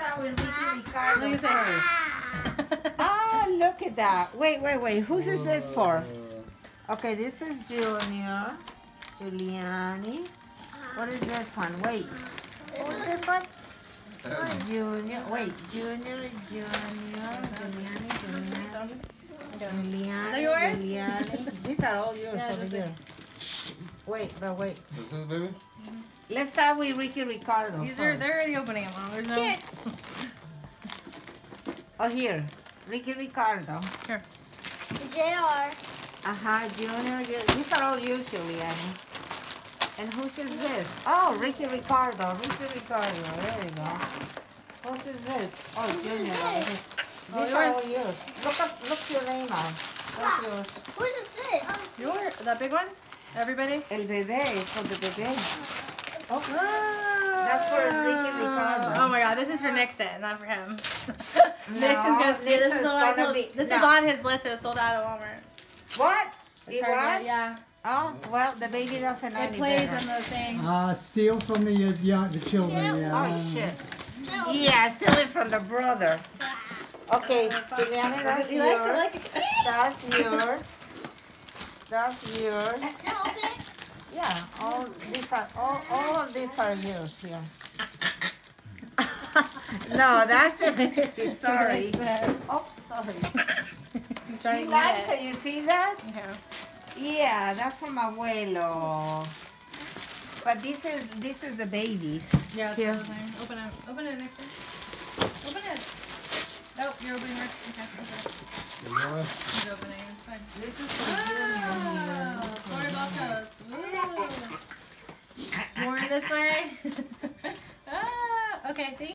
start with Ricky Ricardo. Look at Ah, look at that. Wait. Whose is this for? Okay, this is Junior. Giuliani. What is this one? Wait. What is this one? Junior. Wait. Junior. Giuliani. Giuliani. These are all yours over here. Wait. Is this baby? Let's start with Ricky Ricardo. they're already opening them, Mom. There's no. Oh, here. Ricky Ricardo. Here. JR. Junior. These are all yours, Giuliani. And whose is this? Oh, Ricky Ricardo. There you go. Whose is this? Oh, Junior. These are all yours. Look your name on. What's yours? Whose is this? Yours? That big one? Everybody? El bebé, for the bebé. Oh, that's for Ricky Ricardo. Oh my God, this is for Nixon, not for him. No, Nixon's gonna see. This is the one I told. This was on his list. It was sold out at Walmart. What? It Target, was? yeah. Oh, well, the baby doesn't know It any plays better. in the thing. Steal from the children. Yeah. Oh, shit. Yeah, steal it from the brother. Okay, Giuliani, that's He likes yours. it, like That's yours. That's yours. Now open it. Yeah, all of these are yours here. No, that's the baby. Sorry. Oops, sorry. He's trying He to likes get it. You see that? Yeah. Yeah, that's from Abuelo. But this is the babies. Yeah, it's Here. the whole thing. Open it, Nixon. Open it. Oh, you're opening yours. Okay. He's opening. It's fine. This is for Junior here. Oh, Florida Locos. Ooh. More this way. Okay, thank you.